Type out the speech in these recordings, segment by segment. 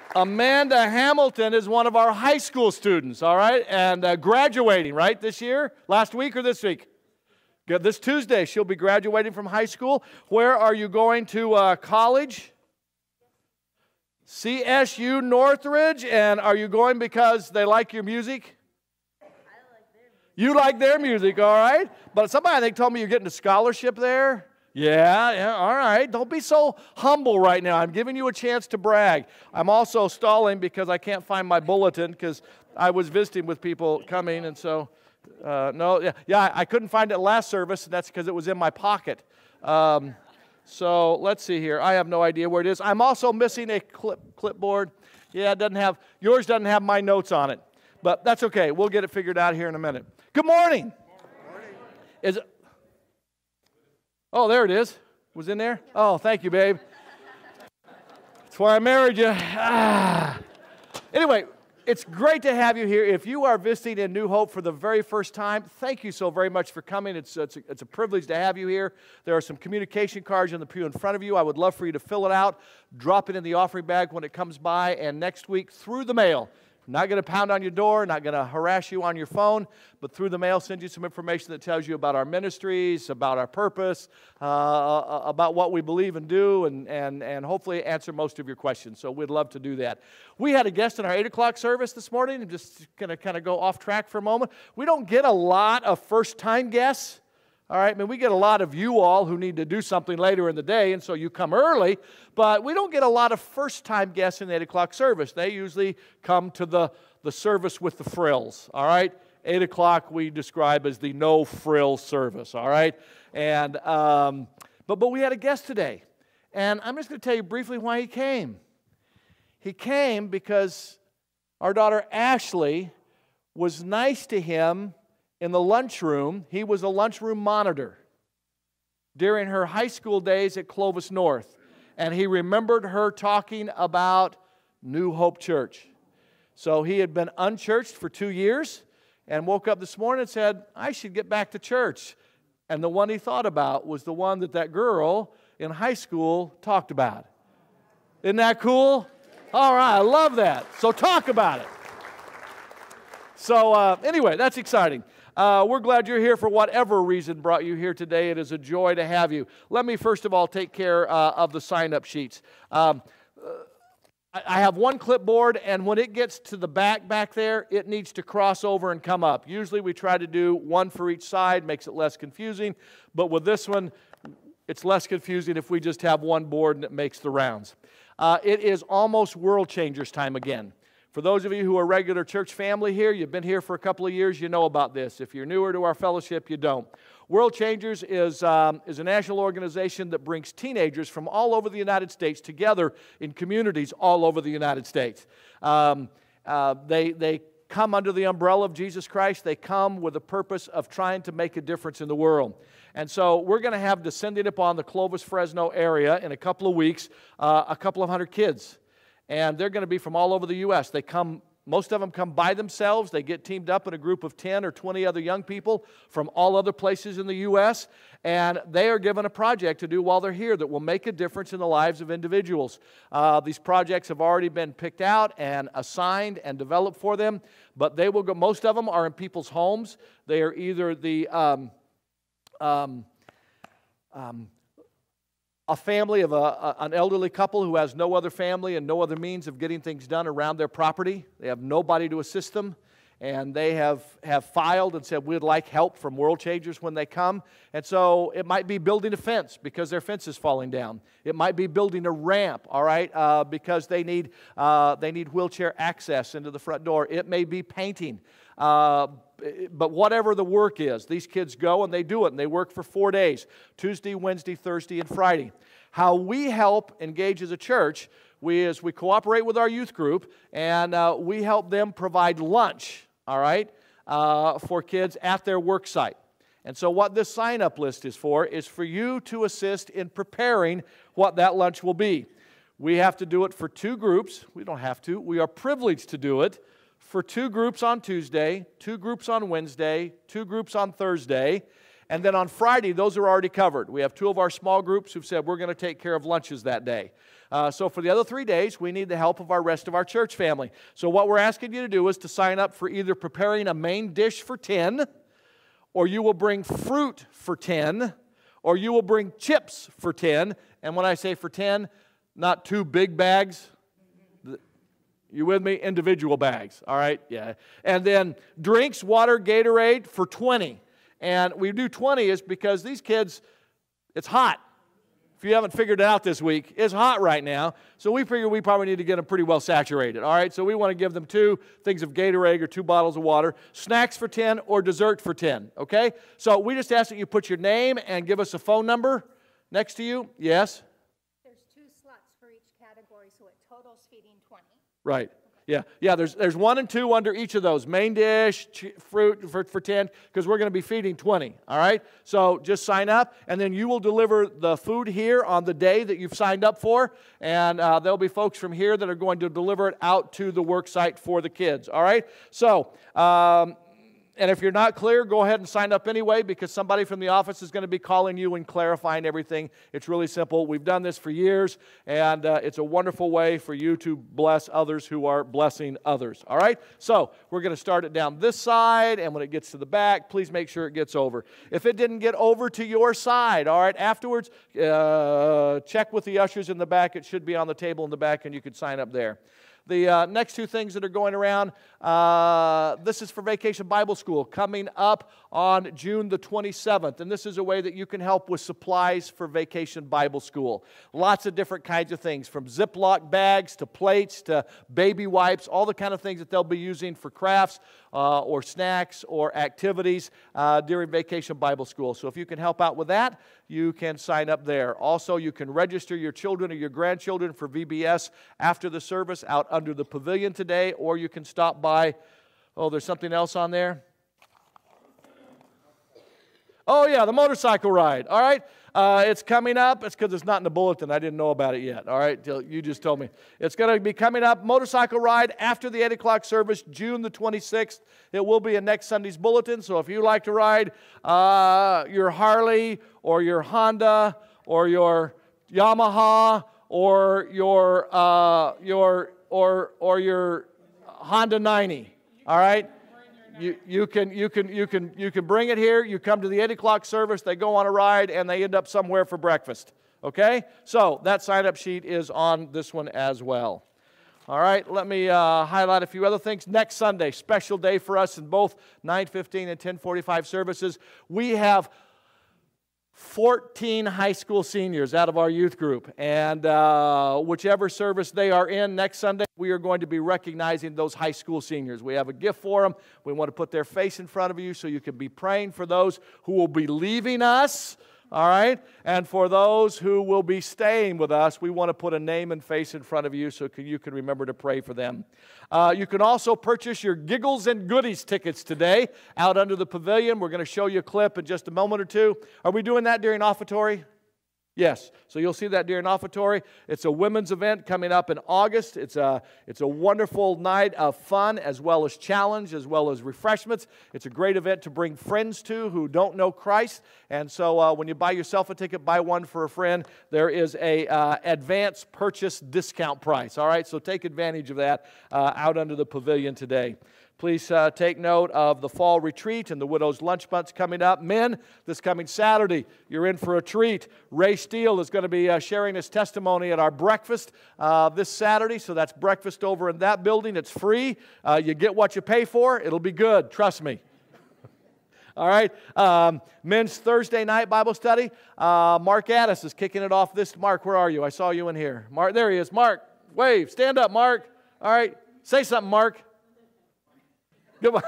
Amanda Hamilton is one of our high school students, all right, and graduating, right, this year? Last week or this week? Good. This Tuesday, she'll be graduating from high school. Where are you going to college? CSU Northridge. And are you going because they like your music? You like their music, all right? But somebody, I think, told me you're getting a scholarship there. Yeah, all right. Don't be so humble right now. I'm giving you a chance to brag. I'm also stalling because I can't find my bulletin because I was visiting with people coming, and so, I couldn't find it last service, and that's because it was in my pocket. So let's see here. I have no idea where it is. I'm also missing a clipboard. Yeah, yours doesn't have my notes on it, but that's okay. We'll get it figured out here in a minute. Good morning. Good morning. Oh, there it is. Was in there? Oh, thank you, babe. That's why I married you. Anyway, it's great to have you here. If you are visiting in New Hope for the very first time, thank you so very much for coming. It's a privilege to have you here. There are some communication cards in the pew in front of you. I would love for you to fill it out, drop it in the offering bag when it comes by, and next week through the mail. Not going to pound on your door, not going to harass you on your phone, but through the mail send you some information that tells you about our ministries, about our purpose, about what we believe and do, and hopefully answer most of your questions. So we'd love to do that. We had a guest in our 8 o'clock service this morning. I'm just going to kind of go off track for a moment. We don't get a lot of first-time guests. All right, I mean, we get a lot of you all who need to do something later in the day, and so you come early, but we don't get a lot of first-time guests in the 8 o'clock service. They usually come to the service with the frills, all right? 8 o'clock we describe as the no-frill service, all right? And but we had a guest today, and I'm just going to tell you briefly why he came. He came because our daughter Ashley was nice to him in the lunchroom. He was a lunchroom monitor during her high school days at Clovis North. And he remembered her talking about New Hope Church. So he had been unchurched for 2 years and woke up this morning and said, I should get back to church. And the one he thought about was the one that girl in high school talked about. Isn't that cool? All right, I love that. So talk about it. So anyway, that's exciting. We're glad you're here for whatever reason brought you here today. It is a joy to have you. Let me first of all take care of the sign-up sheets. I have one clipboard, and when it gets to the back there, it needs to cross over and come up. Usually we try to do one for each side, makes it less confusing. But with this one, it's less confusing if we just have one board and it makes the rounds. It is almost World Changers time again. For those of you who are regular church family here, you've been here for a couple of years, you know about this. If you're newer to our fellowship, you don't. World Changers is a national organization that brings teenagers from all over the United States together in communities all over the United States. They come under the umbrella of Jesus Christ. They come with a purpose of trying to make a difference in the world. And so we're going to have descending upon the Clovis-Fresno area in a couple of weeks, a couple of hundred kids. And they're going to be from all over the U.S. Most of them come by themselves. They get teamed up in a group of 10 or 20 other young people from all other places in the U.S., and they are given a project to do while they're here that will make a difference in the lives of individuals. These projects have already been picked out and assigned and developed for them, but they will go. Most of them are in people's homes. They are either a family of an elderly couple who has no other family and no other means of getting things done around their property. They have nobody to assist them, and they have filed and said, we'd like help from World Changers when they come. And so it might be building a fence because their fence is falling down. It might be building a ramp, all right, because they need wheelchair access into the front door. It may be painting. But whatever the work is, these kids go and they do it, and they work for 4 days, Tuesday, Wednesday, Thursday, and Friday. How we help engage as a church, we cooperate with our youth group, and we help them provide lunch, all right, for kids at their work site. And so what this sign-up list is for you to assist in preparing what that lunch will be. We have to do it for 2 groups. We don't have to. We are privileged to do it for 2 groups on Tuesday, 2 groups on Wednesday, 2 groups on Thursday, and then on Friday, those are already covered. We have 2 of our small groups who've said we're going to take care of lunches that day. So for the other 3 days, we need the help of our rest of our church family. So what we're asking you to do is to sign up for either preparing a main dish for 10, or you will bring fruit for 10, or you will bring chips for 10. And when I say for 10, not 2 big bags. You with me? Individual bags, all right? Yeah. And then drinks, water, Gatorade for 20. And we do 20 is because these kids, it's hot. If you haven't figured it out this week, it's hot right now. So we figure we probably need to get them pretty well saturated, all right? So we want to give them 2 things of Gatorade or 2 bottles of water, snacks for 10 or dessert for 10, okay? So we just ask that you put your name and give us a phone number next to you. Yes? There's 2 slots for each category, so it totals feeding 20. Right. Yeah. There's 1 and 2 under each of those. Main dish, fruit for 10, because we're going to be feeding 20. All right? So just sign up, and then you will deliver the food here on the day that you've signed up for, and there'll be folks from here that are going to deliver it out to the work site for the kids. All right? So, and if you're not clear, go ahead and sign up anyway, because somebody from the office is going to be calling you and clarifying everything. It's really simple. We've done this for years, and it's a wonderful way for you to bless others who are blessing others. All right? So we're going to start it down this side, and when it gets to the back, please make sure it gets over. If it didn't get over to your side, all right, afterwards, check with the ushers in the back. It should be on the table in the back, and you can sign up there. The next 2 things that are going around, this is for Vacation Bible School coming up on June the 27th. And this is a way that you can help with supplies for Vacation Bible School. Lots of different kinds of things, from Ziploc bags to plates to baby wipes, all the kind of things that they'll be using for crafts or snacks or activities during Vacation Bible School. So if you can help out with that, you can sign up there. Also, you can register your children or your grandchildren for VBS after the service out under the pavilion today, or you can stop by. Oh, there's something else on there? Oh, yeah, the motorcycle ride. All right. It's coming up. It's because it's not in the bulletin. I didn't know about it yet. All right. You just told me. It's going to be coming up. Motorcycle ride after the 8 o'clock service, June the 26th. It will be in next Sunday's bulletin. So if you like to ride your Harley or your Honda or your Yamaha or your Honda 90, all right? You can bring it here. You come to the 8 o'clock service. They go on a ride, and they end up somewhere for breakfast. Okay? So that sign-up sheet is on this one as well. All right, let me highlight a few other things. Next Sunday, special day for us in both 9:15 and 10:45 services. We have 14 high school seniors out of our youth group, and whichever service they are in next Sunday, we are going to be recognizing those high school seniors. We have a gift for them. We want to put their face in front of you so you can be praying for those who will be leaving us, all right? And for those who will be staying with us, we want to put a name and face in front of you so you can remember to pray for them. You can also purchase your Giggles and Goodies tickets today out under the pavilion. We're going to show you a clip in just a moment or two. Are we doing that during offertory? Yes. So you'll see that during offertory. It's a women's event coming up in August. It's a wonderful night of fun as well as challenge as well as refreshments. It's a great event to bring friends to who don't know Christ. And so when you buy yourself a ticket, buy one for a friend. There is a advance purchase discount price. All right. So take advantage of that out under the pavilion today. Please take note of the fall retreat and the widow's lunch bunch coming up. Men, this coming Saturday, you're in for a treat. Ray Steele is going to be sharing his testimony at our breakfast this Saturday. So that's breakfast over in that building. It's free. You get what you pay for. It'll be good. Trust me. All right. Men's Thursday night Bible study. Mark Addis is kicking it off this. Mark, where are you? I saw you in here. Mark, there he is. Mark, wave. Stand up, Mark. All right. Say something, Mark. Goodbye.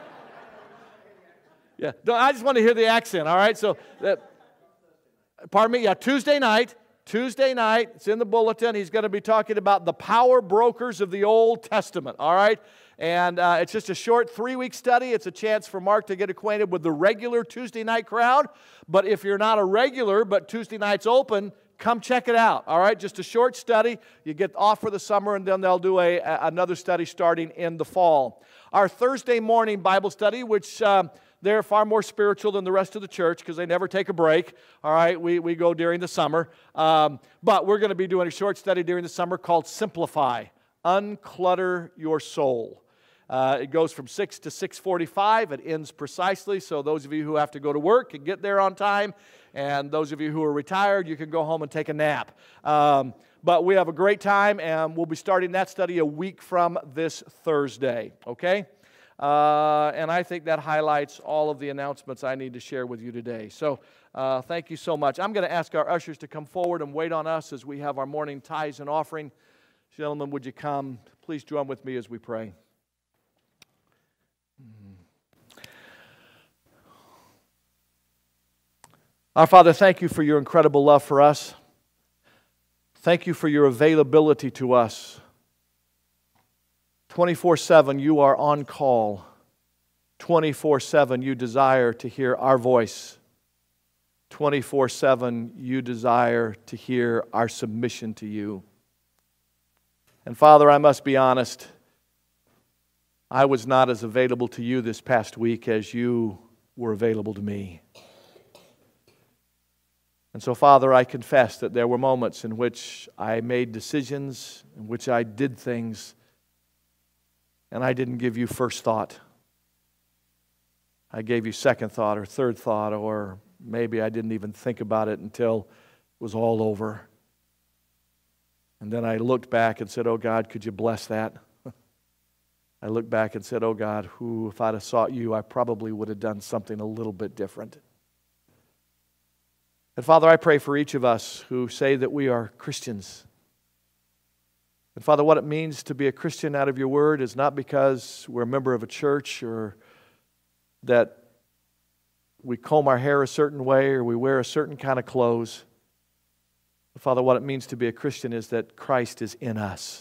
Yeah, I just want to hear the accent, all right? So, pardon me, yeah, Tuesday night, it's in the bulletin. He's going to be talking about the power brokers of the Old Testament, all right? And it's just a short 3-week study. It's a chance for Mark to get acquainted with the regular Tuesday night crowd. But if you're not a regular, but Tuesday night's open, come check it out, all right? Just a short study. You get off for the summer, and then they'll do another study starting in the fall. Our Thursday morning Bible study, which they're far more spiritual than the rest of the church because they never take a break. All right, we go during the summer. But we're going to be doing a short study during the summer called Simplify, Unclutter Your Soul. It goes from 6 to 6:45. It ends precisely, so those of you who have to go to work can get there on time, and those of you who are retired, you can go home and take a nap. But we have a great time, and we'll be starting that study a week from this Thursday, okay? And I think that highlights all of the announcements I need to share with you today. So thank you so much. I'm going to ask our ushers to come forward and wait on us as we have our morning tithes and offering. Gentlemen, would you come? Please join with me as we pray. Our Father, thank you for your incredible love for us. Thank you for your availability to us. 24/7, you are on call. 24/7, you desire to hear our voice. 24/7, you desire to hear our submission to you. And Father, I must be honest, I was not as available to you this past week as you were available to me. And so, Father, I confess that there were moments in which I made decisions, in which I did things, and I didn't give you first thought. I gave you second thought or third thought, or maybe I didn't even think about it until it was all over. And then I looked back and said, oh God, could you bless that? I looked back and said, oh God, if I'd have sought you, I probably would have done something a little bit different. And Father, I pray for each of us who say that we are Christians. And Father, what it means to be a Christian out of your word is not because we're a member of a church or that we comb our hair a certain way or we wear a certain kind of clothes. But Father, what it means to be a Christian is that Christ is in us.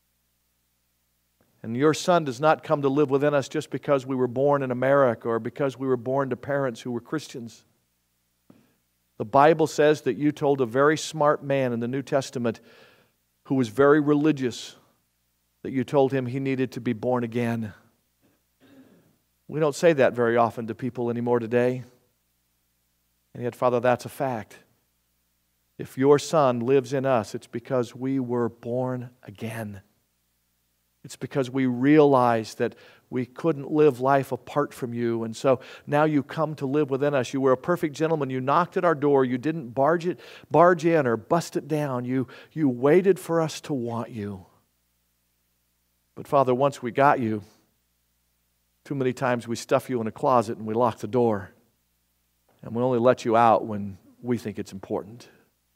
And your Son does not come to live within us just because we were born in America or because we were born to parents who were Christians. The Bible says that you told a very smart man in the New Testament who was very religious that you told him he needed to be born again. We don't say that very often to people anymore today. And yet, Father, that's a fact. If your Son lives in us, it's because we were born again. It's because we realized that we couldn't live life apart from you. And so now you come to live within us. You were a perfect gentleman. You knocked at our door. You didn't barge in or bust it down. You waited for us to want you. But Father, once we got you, too many times we stuff you in a closet and we lock the door. And we only let you out when we think it's important.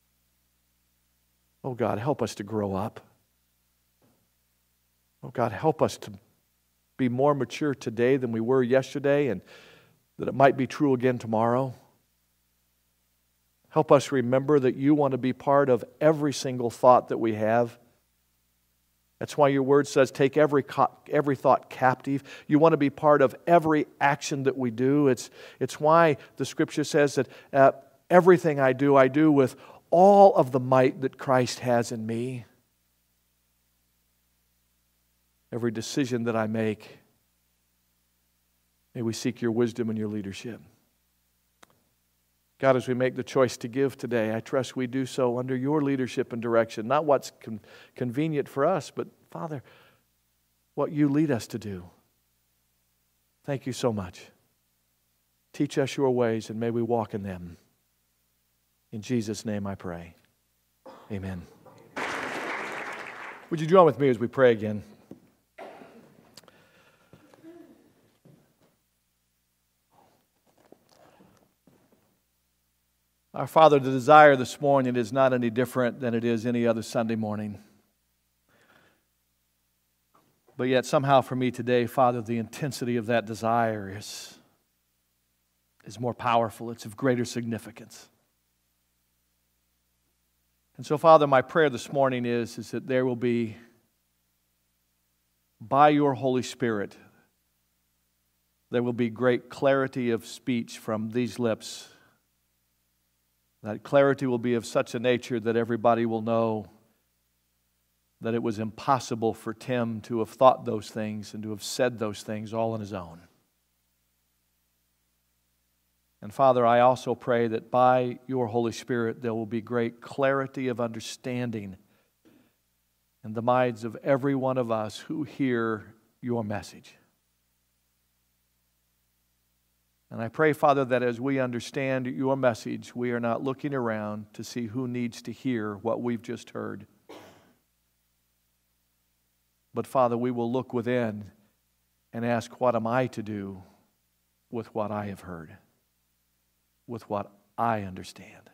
Oh God, help us to grow up. Oh God, help us to be more mature today than we were yesterday, and that it might be true again tomorrow. Help us remember that you want to be part of every single thought that we have. That's why your word says, take every thought captive. You want to be part of every action that we do. It's why the Scripture says that everything I do with all of the might that Christ has in me. Every decision that I make, may we seek your wisdom and your leadership. God, as we make the choice to give today, I trust we do so under your leadership and direction. Not what's convenient for us, but, Father, what you lead us to do. Thank you so much. Teach us your ways, and may we walk in them. In Jesus' name I pray. Amen. Would you join with me as we pray again? Our Father, the desire this morning is not any different than it is any other Sunday morning. But yet somehow for me today, Father, the intensity of that desire is more powerful. It's of greater significance. And so, Father, my prayer this morning is that there will be, by your Holy Spirit, there will be great clarity of speech from these lips. That clarity will be of such a nature that everybody will know that it was impossible for Tim to have thought those things and to have said those things all on his own. And Father, I also pray that by your Holy Spirit there will be great clarity of understanding in the minds of every one of us who hear your message. And I pray, Father, that as we understand your message, we are not looking around to see who needs to hear what we've just heard. But Father, we will look within and ask, what am I to do with what I have heard? With what I understand.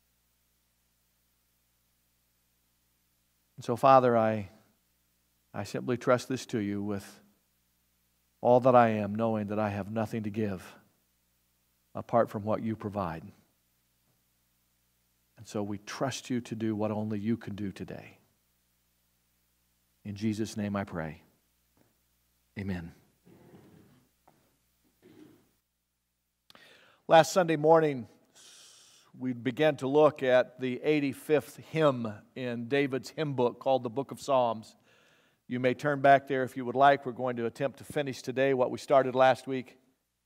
And so, Father, I simply trust this to you with all that I am, knowing that I have nothing to give apart from what you provide. And so we trust you to do what only you can do today. In Jesus' name I pray. Amen. Last Sunday morning, we began to look at the 85th hymn in David's hymn book called the Book of Psalms. You may turn back there if you would like. We're going to attempt to finish today what we started last week.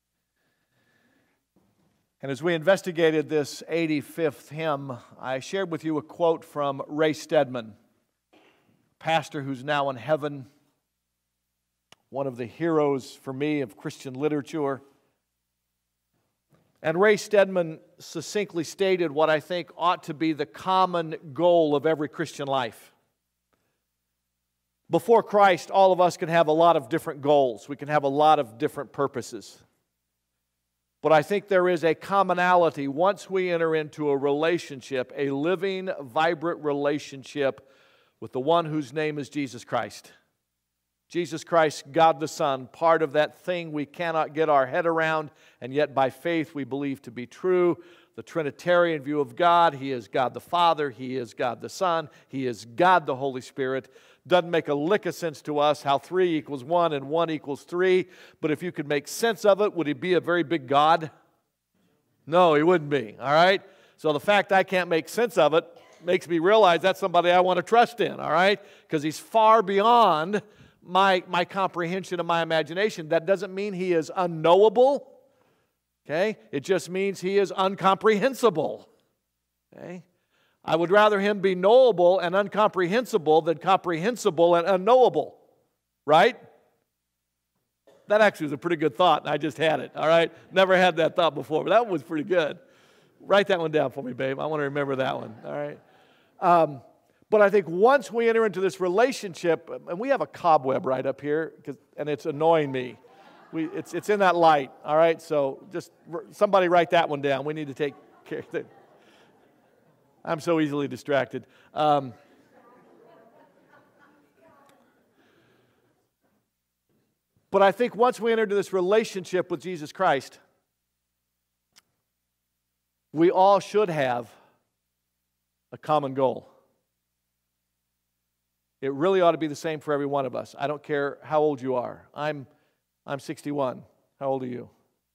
And as we investigated this 85th hymn, I shared with you a quote from Ray Stedman, pastor who's now in heaven, one of the heroes for me of Christian literature. And Ray Stedman succinctly stated what I think ought to be the common goal of every Christian life. Before Christ, all of us can have a lot of different goals. We can have a lot of different purposes. But I think there is a commonality once we enter into a relationship, a living, vibrant relationship with the one whose name is Jesus Christ. Jesus Christ, God the Son, part of that thing we cannot get our head around, and yet by faith we believe to be true. The Trinitarian view of God, He is God the Father, He is God the Son, He is God the Holy Spirit. Doesn't make a lick of sense to us how 3 equals 1 and 1 equals 3, but if you could make sense of it, would He be a very big God? No, He wouldn't be, all right? So the fact I can't make sense of it makes me realize that's somebody I want to trust in, all right? Because He's far beyond my comprehension and my imagination. That doesn't mean He is unknowable, okay? It just means He is incomprehensible, okay? I would rather Him be knowable and incomprehensible than comprehensible and unknowable, right? That actually was a pretty good thought, and I just had it, all right? Never had that thought before, but that was pretty good. Write that one down for me, babe. I want to remember that one, all right? But I think once we enter into this relationship, and we have a cobweb right up here, and it's annoying me. It's in that light, all right? So just somebody write that one down. We need to take care of it. I'm so easily distracted. But I think once we enter into this relationship with Jesus Christ, we all should have a common goal. It really ought to be the same for every one of us. I don't care how old you are. I'm 61. How old are you?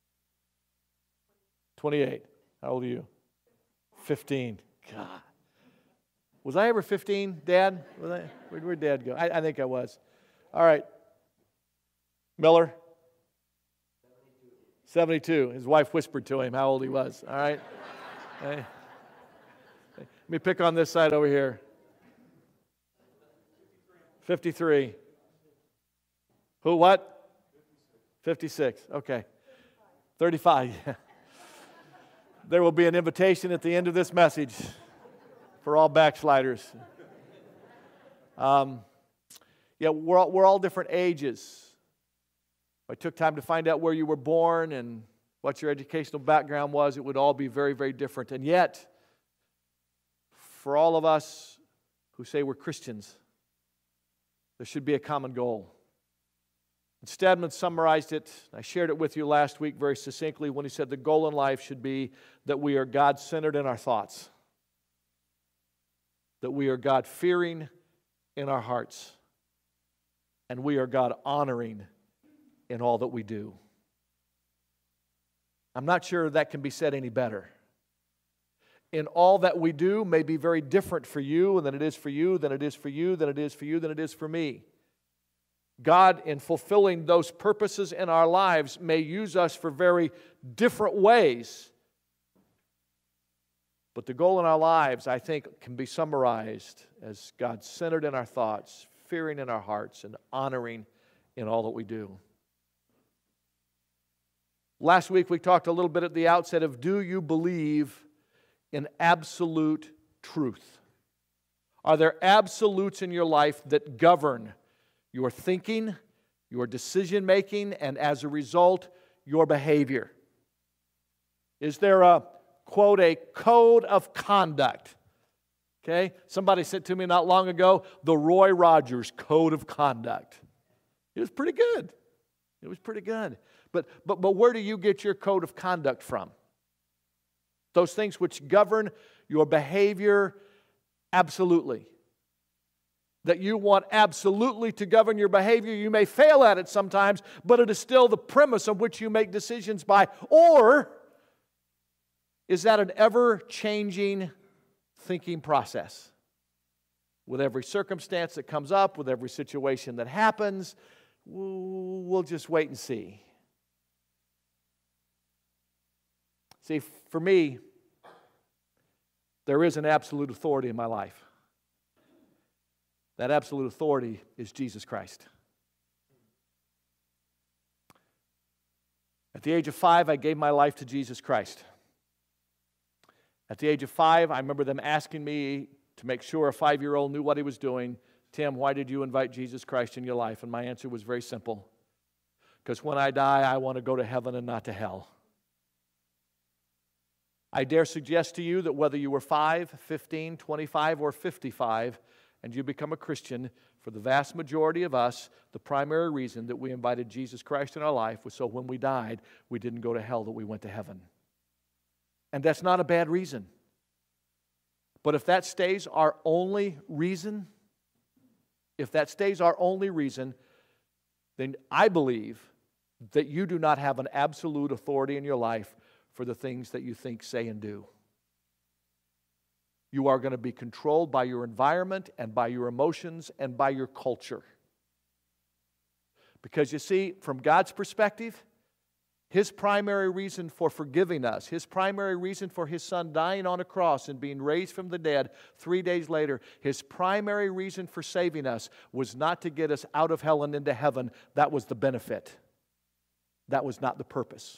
28. How old are you? 15. God. Was I ever 15, Dad? Where'd Dad go? I think I was. All right. Miller? 72. His wife whispered to him how old he was. All right. Hey. Let me pick on this side over here. 53. Who, what? 56. Okay. 35. Yeah. There will be an invitation at the end of this message for all backsliders. Yeah, we're all different ages. If I took time to find out where you were born and what your educational background was, it would all be very, very different. And yet, for all of us who say we're Christians, there should be a common goal. And Stedman summarized it. I shared it with you last week very succinctly when he said the goal in life should be that we are God-centered in our thoughts, that we are God-fearing in our hearts, and we are God-honoring in all that we do. I'm not sure that can be said any better. In all that we do may be very different for you than it is for you, than it is for you, than it is for you, than it is for me. God, in fulfilling those purposes in our lives, may use us for very different ways But the goal in our lives, I think, can be summarized as God-centered in our thoughts, fearing in our hearts, and honoring in all that we do. Last week we talked a little bit at the outset of, do you believe in absolute truth? Are there absolutes in your life that govern your thinking, your decision-making, and as a result, your behavior? Is there a, quote, a code of conduct? Okay? Somebody said to me not long ago, the Roy Rogers Code of Conduct. It was pretty good. It was pretty good. But where do you get your code of conduct from? Those things which govern your behavior absolutely. That you want absolutely to govern your behavior. You may fail at it sometimes, but it is still the premise on which you make decisions by. Or is that an ever-changing thinking process? With every circumstance that comes up, with every situation that happens, we'll just wait and see. See, for me, there is an absolute authority in my life. That absolute authority is Jesus Christ. At the age of 5, I gave my life to Jesus Christ. At the age of 5, I remember them asking me to make sure a 5-year-old knew what he was doing. Tim, why did you invite Jesus Christ in your life? And my answer was very simple. Because when I die, I want to go to heaven and not to hell. I dare suggest to you that whether you were 5, 15, 25, or 55, and you become a Christian, for the vast majority of us, the primary reason that we invited Jesus Christ in our life was so when we died, we didn't go to hell, that we went to heaven. And that's not a bad reason. But if that stays our only reason, then I believe that you do not have an absolute authority in your life for the things that you think, say, and do. You are going to be controlled by your environment and by your emotions and by your culture. Because you see, from God's perspective, His primary reason for forgiving us, His primary reason for His Son dying on a cross and being raised from the dead 3 days later, His primary reason for saving us was not to get us out of hell and into heaven. That was the benefit. That was not the purpose.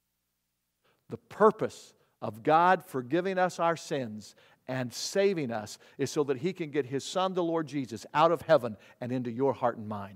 The purpose of God forgiving us our sins and saving us is so that He can get His Son, the Lord Jesus, out of heaven and into your heart and mind.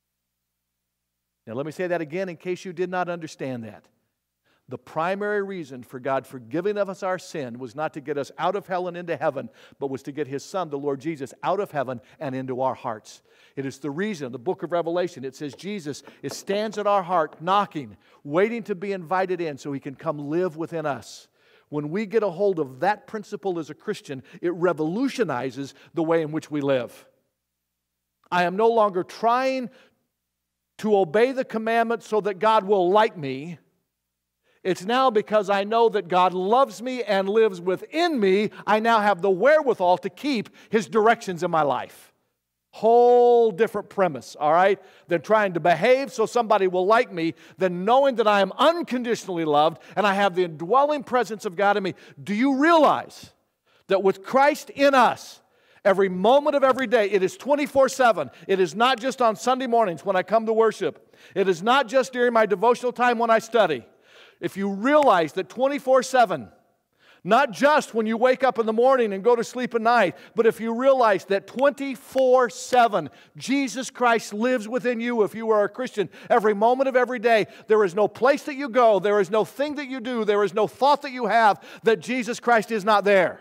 Now let me say that again in case you did not understand that. The primary reason for God forgiving of us our sin was not to get us out of hell and into heaven, but was to get His Son, the Lord Jesus, out of heaven and into our hearts. It is the reason, the book of Revelation, it says Jesus stands at our heart knocking, waiting to be invited in so He can come live within us. When we get a hold of that principle as a Christian, it revolutionizes the way in which we live. I am no longer trying to obey the commandment so that God will like me. It's now because I know that God loves me and lives within me, I now have the wherewithal to keep His directions in my life. Whole different premise, all right? Than trying to behave so somebody will like me, than knowing that I am unconditionally loved and I have the indwelling presence of God in me. Do you realize that with Christ in us, every moment of every day, it is 24/7. It is not just on Sunday mornings when I come to worship. It is not just during my devotional time when I study. If you realize that 24/7, not just when you wake up in the morning and go to sleep at night, but if you realize that 24/7, Jesus Christ lives within you if you are a Christian, every moment of every day, there is no place that you go, there is no thing that you do, there is no thought that you have that Jesus Christ is not there.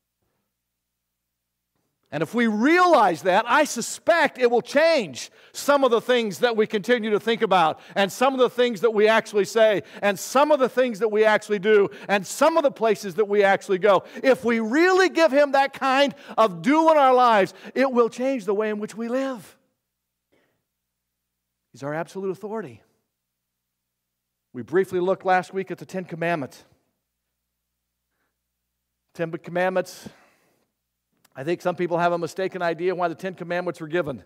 And if we realize that, I suspect it will change some of the things that we continue to think about, and some of the things that we actually say, and some of the things that we actually do, and some of the places that we actually go. If we really give Him that kind of due in our lives, it will change the way in which we live. He's our absolute authority. We briefly looked last week at the Ten Commandments. Ten Commandments, I think some people have a mistaken idea why the Ten Commandments were given.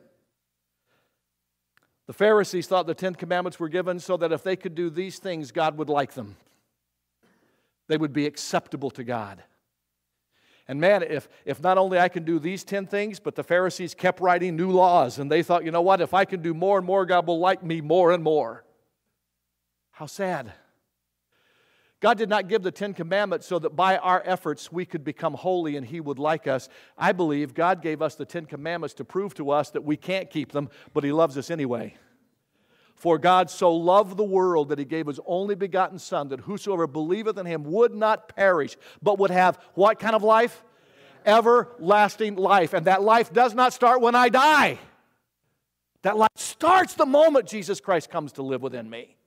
The Pharisees thought the Ten Commandments were given so that if they could do these things, God would like them. They would be acceptable to God. And man, if not only I can do these 10 things, but the Pharisees kept writing new laws, and they thought, you know what, if I can do more and more, God will like me more and more. How sad. God did not give the 10 Commandments so that by our efforts we could become holy and He would like us. I believe God gave us the 10 Commandments to prove to us that we can't keep them, but He loves us anyway. For God so loved the world that He gave His only begotten Son, that whosoever believeth in Him would not perish, but would have what kind of life? Everlasting life. And that life does not start when I die. That life starts the moment Jesus Christ comes to live within me.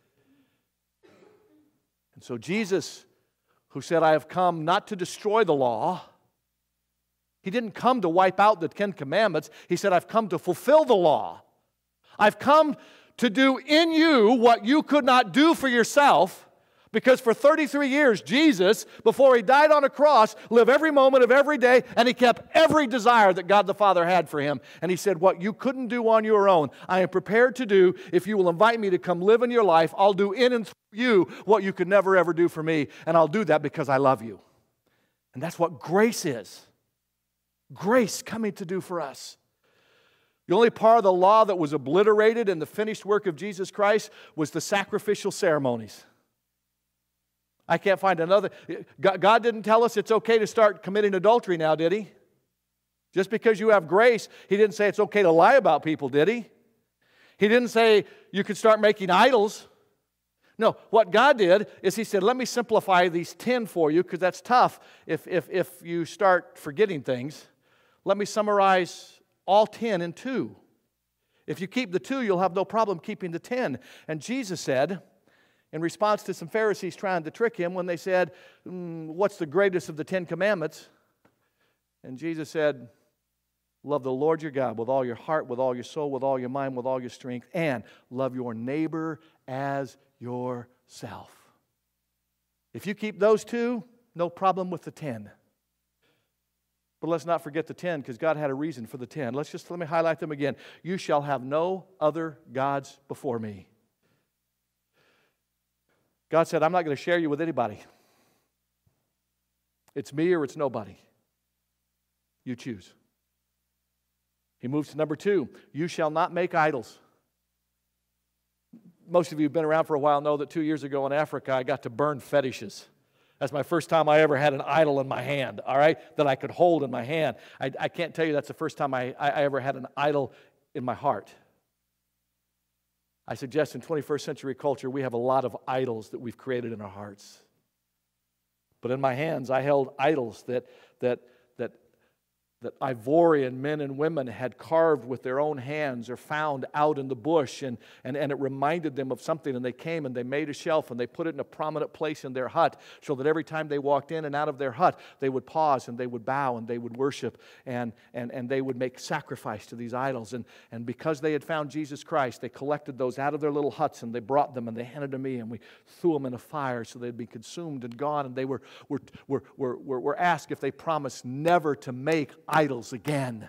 And so Jesus, who said, I have come not to destroy the law, He didn't come to wipe out the 10 Commandments. He said, I've come to fulfill the law. I've come to do in you what you could not do for yourself, because for 33 years, Jesus, before He died on a cross, lived every moment of every day, and He kept every desire that God the Father had for Him. And He said, what you couldn't do on your own, I am prepared to do. If you will invite me to come live in your life, I'll do in and through you what you could never ever do for me, and I'll do that because I love you. And that's what grace is. Grace coming to do for us. The only part of the law that was obliterated in the finished work of Jesus Christ was the sacrificial ceremonies. I can't find another. God didn't tell us it's okay to start committing adultery now, did He? Just because you have grace, He didn't say it's okay to lie about people, did He? He didn't say you could start making idols. No, what God did is He said, let me simplify these 10 for you, because that's tough if you start forgetting things. Let me summarize all 10 in 2. If you keep the 2, you'll have no problem keeping the 10. And Jesus said, in response to some Pharisees trying to trick Him when they said, what's the greatest of the 10 Commandments? And Jesus said, love the Lord your God with all your heart, with all your soul, with all your mind, with all your strength, and love your neighbor as yourself. If you keep those 2, no problem with the 10. But let's not forget the 10, because God had a reason for the 10. Let me highlight them again. You shall have no other gods before me. God said, I'm not going to share you with anybody. It's me or it's nobody. You choose. He moves to number 2. You shall not make idols. Most of you who've been around for a while know that 2 years ago in Africa, I got to burn fetishes. That's my first time I ever had an idol in my hand, all right, that I could hold in my hand. I can't tell you that's the first time I ever had an idol in my heart. I suggest in 21st century culture, we have a lot of idols that we've created in our hearts. But in my hands, I held idols that Ivorian men and women had carved with their own hands or found out in the bush, and it reminded them of something, and they came and they made a shelf and they put it in a prominent place in their hut, so that every time they walked in and out of their hut, they would pause and they would bow and they would worship and they would make sacrifice to these idols. And because they had found Jesus Christ, they collected those out of their little huts and they brought them and they handed them to me, and we threw them in a fire so they'd be consumed and gone, and they were asked if they promised never to make idols again.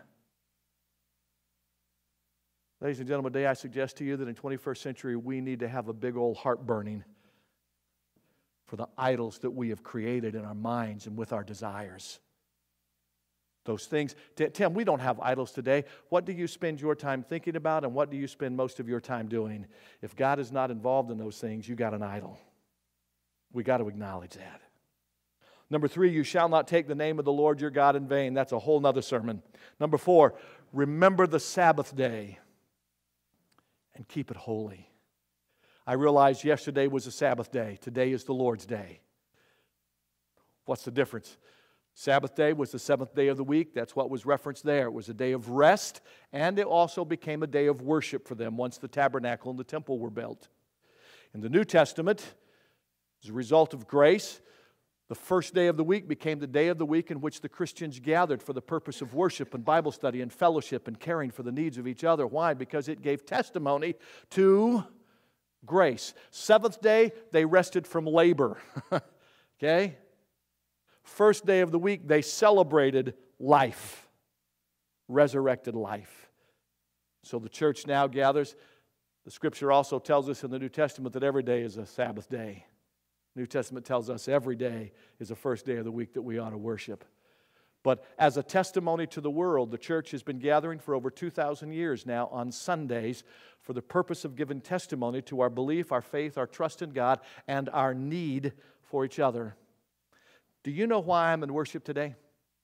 Ladies and gentlemen, today I suggest to you that in 21st century we need to have a big old heart burning for the idols that we have created in our minds and with our desires. Those things. Tim, we don't have idols today. What do you spend your time thinking about, and what do you spend most of your time doing? If God is not involved in those things, you got an idol. We got to acknowledge that. Number 3, you shall not take the name of the Lord your God in vain. That's a whole nother sermon. Number 4, remember the Sabbath day and keep it holy. I realized yesterday was a Sabbath day. Today is the Lord's day. What's the difference? Sabbath day was the 7th day of the week. That's what was referenced there. It was a day of rest, and it also became a day of worship for them once the tabernacle and the temple were built. In the New Testament, as a result of grace, the first day of the week became the day of the week in which the Christians gathered for the purpose of worship and Bible study and fellowship and caring for the needs of each other. Why? Because it gave testimony to grace. 7th day, they rested from labor. Okay? First day of the week, they celebrated life, resurrected life. So the church now gathers. The Scripture also tells us in the New Testament that every day is a Sabbath day. New Testament tells us every day is the first day of the week that we ought to worship. But as a testimony to the world, the church has been gathering for over 2,000 years now on Sundays for the purpose of giving testimony to our belief, our faith, our trust in God, and our need for each other. Do you know why I'm in worship today?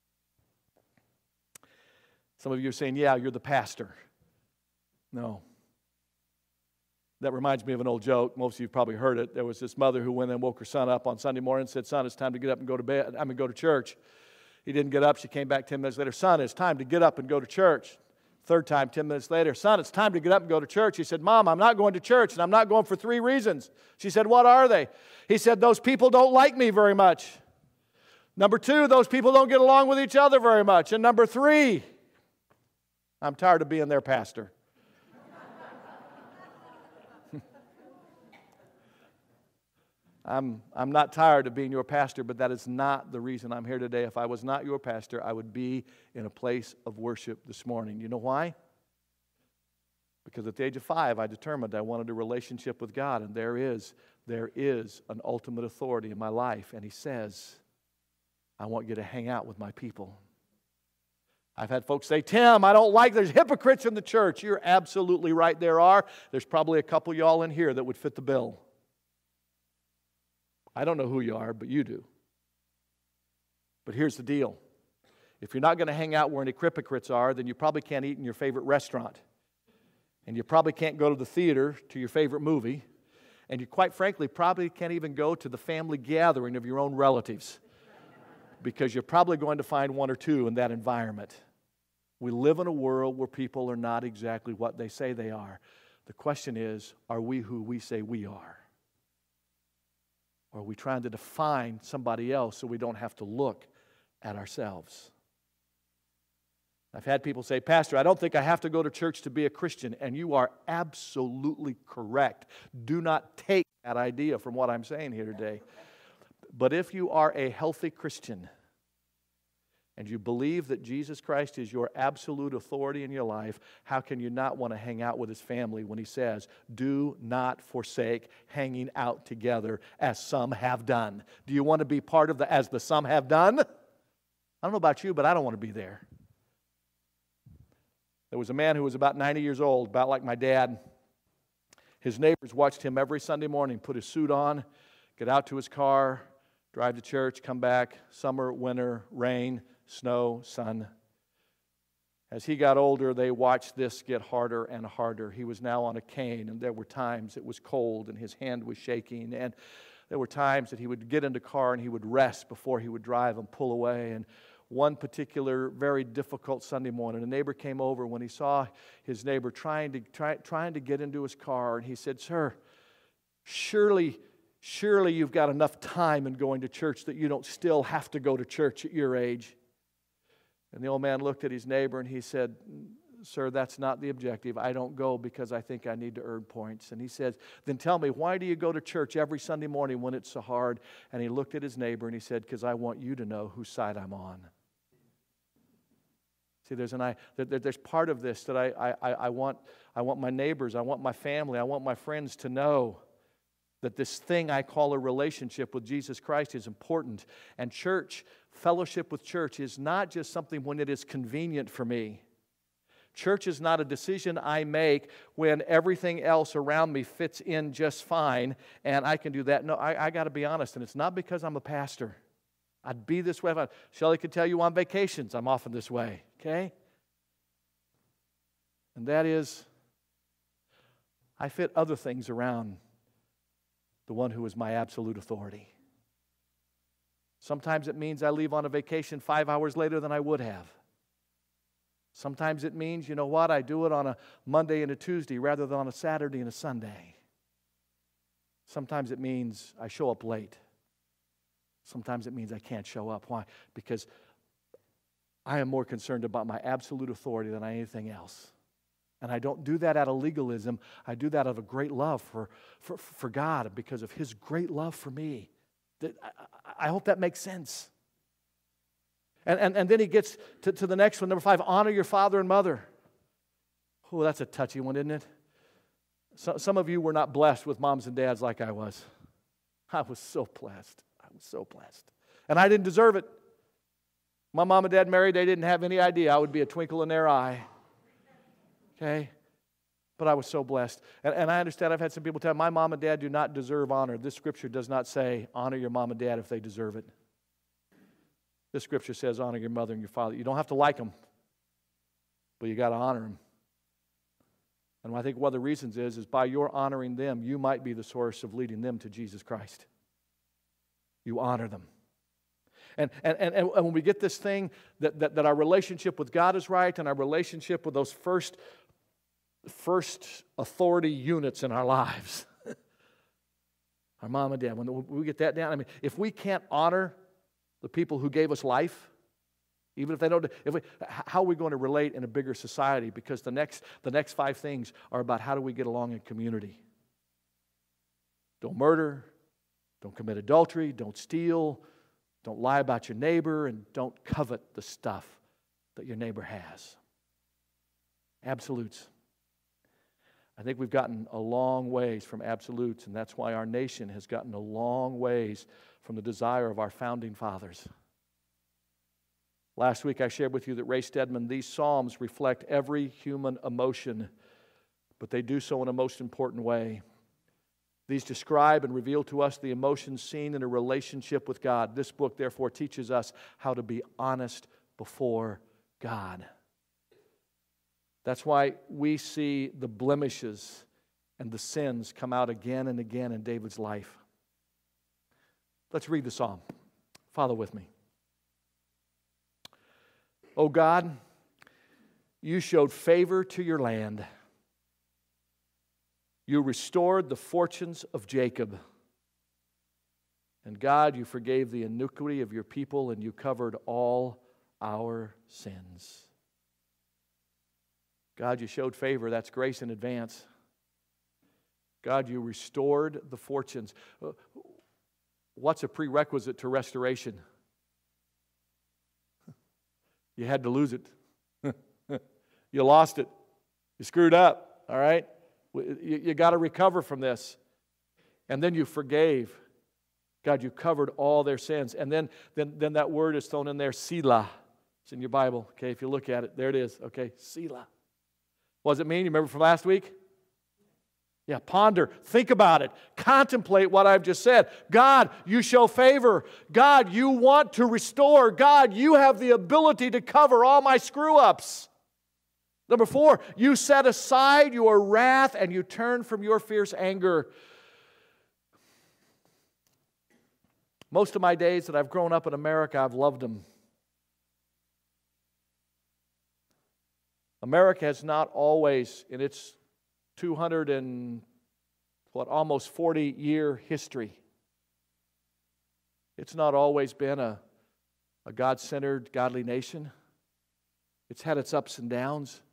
Some of you are saying, yeah, you're the pastor. No. That reminds me of an old joke. Most of you have probably heard it. There was this mother who went and woke her son up on Sunday morning and said, son, it's time to get up and go to church. He didn't get up. She came back 10 minutes later. Son, it's time to get up and go to church. Third time, 10 minutes later. Son, it's time to get up and go to church. He said, Mom, I'm not going to church, and I'm not going for 3 reasons. She said, what are they? He said, those people don't like me very much. Number 2, those people don't get along with each other very much. And number 3, I'm tired of being their pastor. I'm not tired of being your pastor, but that is not the reason I'm here today. If I was not your pastor, I would be in a place of worship this morning. You know why? Because at the age of 5, I determined I wanted a relationship with God, and there is an ultimate authority in my life, and He says, I want you to hang out with my people. I've had folks say, Tim, I don't like, there's hypocrites in the church. You're absolutely right, there are. There's probably a couple y'all in here that would fit the bill. I don't know who you are, but you do. But here's the deal. If you're not going to hang out where any hypocrites are, then you probably can't eat in your favorite restaurant. And you probably can't go to the theater to your favorite movie. And you, quite frankly, probably can't even go to the family gathering of your own relatives. Because you're probably going to find 1 or 2 in that environment. We live in a world where people are not exactly what they say they are. The question is, are we who we say we are? Or are we trying to define somebody else so we don't have to look at ourselves? I've had people say, Pastor, I don't think I have to go to church to be a Christian. And you are absolutely correct. Do not take that idea from what I'm saying here today. But if you are a healthy Christian and you believe that Jesus Christ is your absolute authority in your life, how can you not want to hang out with His family when He says, do not forsake hanging out together as some have done? Do you want to be part of the as the some have done? I don't know about you, but I don't want to be there. There was a man who was about 90 years old, about like my dad. His neighbors watched him every Sunday morning put his suit on, get out to his car, drive to church, come back, summer, winter, rain, snow, sun. As he got older, they watched this get harder and harder. He was now on a cane, and there were times it was cold and his hand was shaking, and there were times that he would get in the car and he would rest before he would drive and pull away. And one particular very difficult Sunday morning, a neighbor came over when he saw his neighbor trying to get into his car, and he said, Sir, surely you've got enough time in going to church that you don't still have to go to church at your age. And the old man looked at his neighbor and he said, Sir, that's not the objective. I don't go because I think I need to earn points. And he said, then tell me, why do you go to church every Sunday morning when it's so hard? And he looked at his neighbor and he said, because I want you to know whose side I'm on. See, there's part of this that I want my neighbors, I want my family, I want my friends to know that this thing I call a relationship with Jesus Christ is important. And church, fellowship with church is not just something when it is convenient for me. Church is not a decision I make when everything else around me fits in just fine and I can do that. No, I got to be honest, and it's not because I'm a pastor. I'd be this way. Shelley could tell you on vacations I'm often this way, okay? And that is, I fit other things around the one who is my absolute authority. Sometimes it means I leave on a vacation 5 hours later than I would have. Sometimes it means, you know what, I do it on a Monday and a Tuesday rather than on a Saturday and a Sunday. Sometimes it means I show up late. Sometimes it means I can't show up. Why? Because I am more concerned about my absolute authority than anything else. And I don't do that out of legalism. I do that out of a great love for God because of His great love for me. I hope that makes sense. And then he gets to the next one, number 5, honor your father and mother. Oh, that's a touchy one, isn't it? Some of you were not blessed with moms and dads like I was. I was so blessed. I was so blessed. And I didn't deserve it. My mom and dad married, they didn't have any idea I would be a twinkle in their eye. Okay? But I was so blessed. And I understand I've had some people tell me, my mom and dad do not deserve honor. This scripture does not say, honor your mom and dad if they deserve it. This scripture says, honor your mother and your father. You don't have to like them, but you got to honor them. And I think one of the reasons is by your honoring them, you might be the source of leading them to Jesus Christ. You honor them. And when we get this thing that our relationship with God is right and our relationship with those first authority units in our lives, our mom and dad, when we get that down, I mean, if we can't honor the people who gave us life, even if they don't, how are we going to relate in a bigger society? Because the next 5 things are about how do we get along in community. Don't murder, don't commit adultery, don't steal, don't lie about your neighbor, and don't covet the stuff that your neighbor has. Absolutes. I think we've gotten a long ways from absolutes, and that's why our nation has gotten a long ways from the desire of our founding fathers. Last week I shared with you that Ray Stedman, these Psalms reflect every human emotion, but they do so in a most important way. These describe and reveal to us the emotions seen in a relationship with God. This book, therefore, teaches us how to be honest before God. That's why we see the blemishes and the sins come out again and again in David's life. Let's read the psalm. Follow with me. O God, you showed favor to your land. You restored the fortunes of Jacob. And God, you forgave the iniquity of your people, and you covered all our sins. God, you showed favor. That's grace in advance. God, you restored the fortunes. What's a prerequisite to restoration? You had to lose it. You lost it. You screwed up, all right? You got to recover from this. And then you forgave. God, you covered all their sins. And then that word is thrown in there, Selah. It's in your Bible, okay? If you look at it, there it is, okay? Selah. What does it mean? You remember from last week? Yeah, ponder, think about it, contemplate what I've just said. God, you show favor. God, you want to restore. God, you have the ability to cover all my screw-ups. Number 4, you set aside your wrath and you turn from your fierce anger. Most of my days that I've grown up in America, I've loved them. America has not always, in its almost 40-year history, it's not always been a God-centered, godly nation. It's had its ups and downs.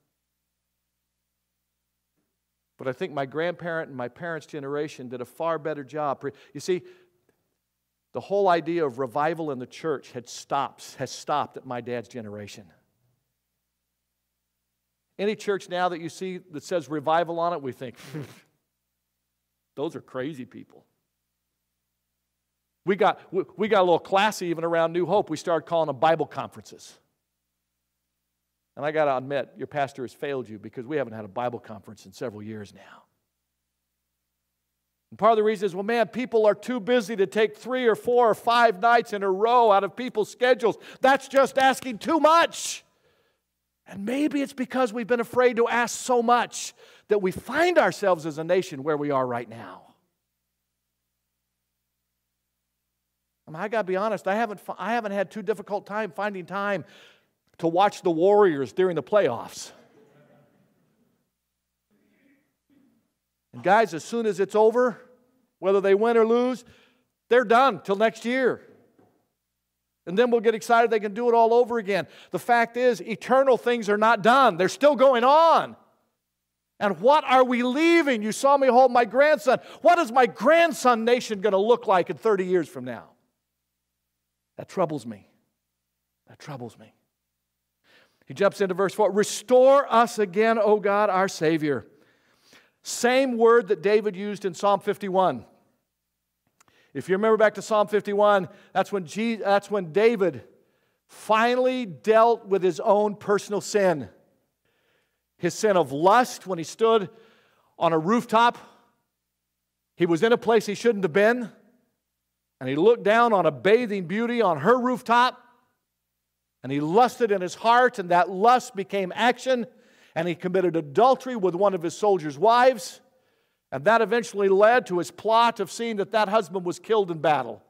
But I think my grandparent and my parents' generation did a far better job. You see, the whole idea of revival in the church has stopped at my dad's generation. Any church now that you see that says revival on it, we think, those are crazy people. We got a little classy even around New Hope. We started calling them Bible conferences. And I got to admit, your pastor has failed you because we haven't had a Bible conference in several years now. And part of the reason is, well, man, people are too busy to take 3 or 4 or 5 nights in a row out of people's schedules. That's just asking too much. And maybe it's because we've been afraid to ask so much that we find ourselves as a nation where we are right now. I mean, I got to be honest, I haven't had too difficult time finding time to watch the Warriors during the playoffs. And guys, as soon as it's over, whether they win or lose, they're done till next year. And then we'll get excited they can do it all over again. The fact is, eternal things are not done. They're still going on. And what are we leaving? You saw me hold my grandson. What is my grandson nation going to look like in 30 years from now? That troubles me. That troubles me. He jumps into verse 4. Restore us again, O God, our Savior. Same word that David used in Psalm 51. If you remember back to Psalm 51, that's when David finally dealt with his own personal sin. His sin of lust when he stood on a rooftop. He was in a place he shouldn't have been. And he looked down on a bathing beauty on her rooftop. And he lusted in his heart, and that lust became action. And he committed adultery with one of his soldiers' wives. And that eventually led to his plot of seeing that that husband was killed in battle.